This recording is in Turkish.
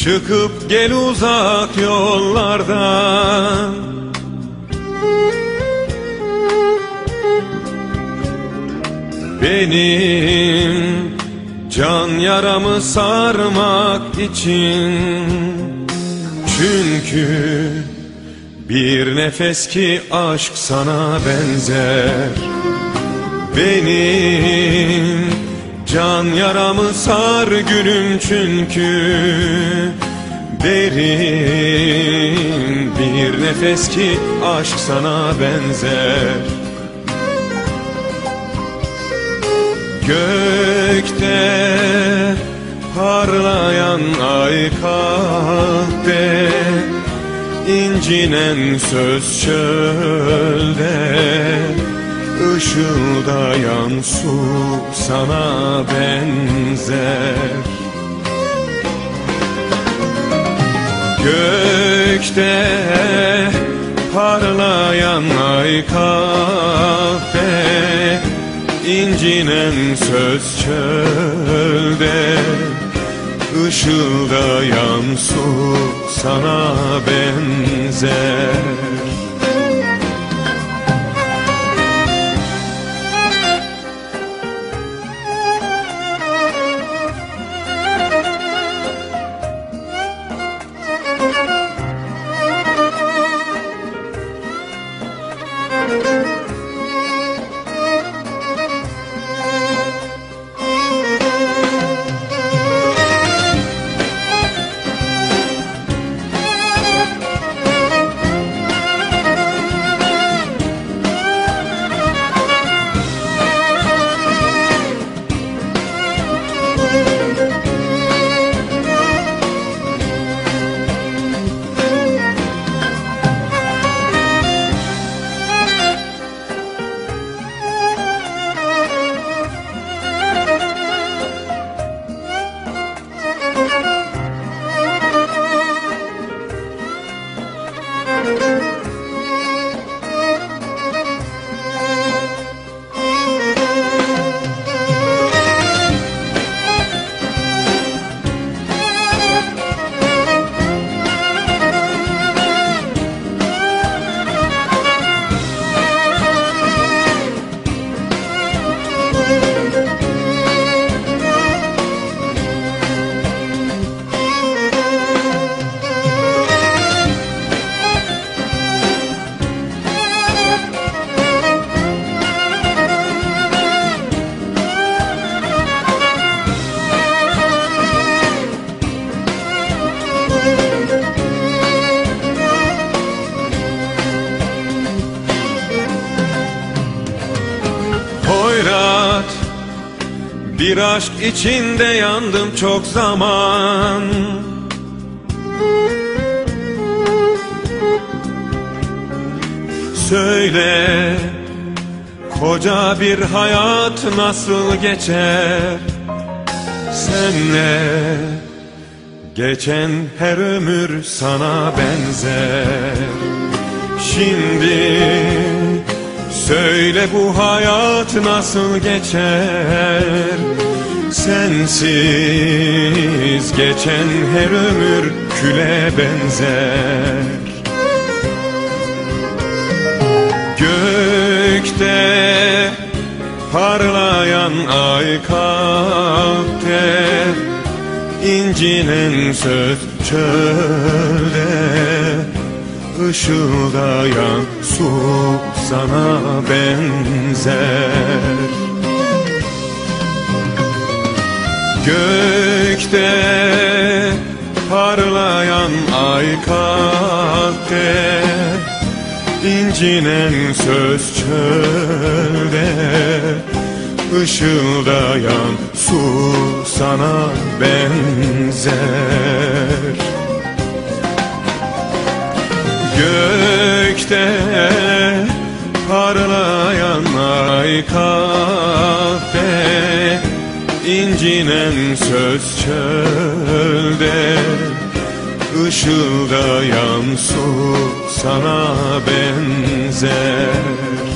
Çıkıp gel uzak yollardan, benim can yaramı sarmak için. Çünkü bir nefes ki aşk sana benzer. Benim can yaramı sar gülüm, çünkü derin bir nefes ki aşk sana benzer. Gökte parlayan ay kahve, incinen söz çölde, ışıldayan su sana benzer. Gökte parlayan ay kahve, incinen söz çölde, ışıldayan su sana benzer. Bir aşk içinde yandım çok zaman. Söyle, koca bir hayat nasıl geçer senle? Geçen her ömür sana benzer. Şimdi söyle, bu hayat nasıl geçer sensiz? Geçen her ömür küle benzer. Gökte parlayan ay kalpte, incinen söz çölde, ışıldayan su sana benzer. Gökte parlayan ay kalpte, incinen söz çölde, ışıldayan su sana benzer. Gökte parlayan ay kahve, incinen söz çölde, ışıldayan su sana benzer.